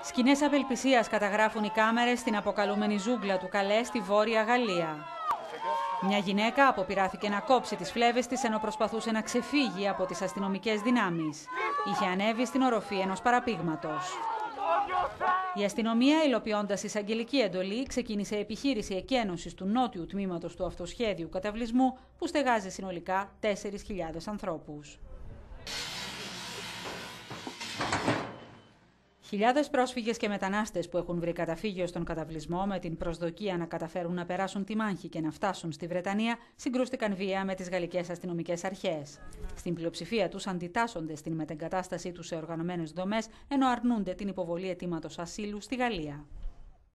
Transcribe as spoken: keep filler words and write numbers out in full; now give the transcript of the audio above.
Σκηνές απελπισίας καταγράφουν οι κάμερες στην αποκαλούμενη ζούγκλα του Καλέ στη Βόρεια Γαλλία. Μια γυναίκα αποπειράθηκε να κόψει τις φλέβες της ενώ προσπαθούσε να ξεφύγει από τις αστυνομικές δυνάμεις. Είχε ανέβει στην οροφή ενός παραπήγματος. Η αστυνομία, υλοποιώντας εισαγγελική εντολή, ξεκίνησε επιχείρηση εκένωσης του νότιου τμήματος του αυτοσχέδιου καταβλισμού που στεγάζει συνολικά τέσσερις χιλιάδες ανθρώπους. Χιλιάδες πρόσφυγες και μετανάστες που έχουν βρει καταφύγιο στον καταβλισμό με την προσδοκία να καταφέρουν να περάσουν τη μάχη και να φτάσουν στη Βρετανία συγκρούστηκαν βία με τις γαλλικές αστυνομικές αρχές. Στην πλειοψηφία τους αντιτάσσονται στην μετεγκατάστασή τους σε οργανωμένες δομές ενώ αρνούνται την υποβολή αιτήματος ασύλου στη Γαλλία.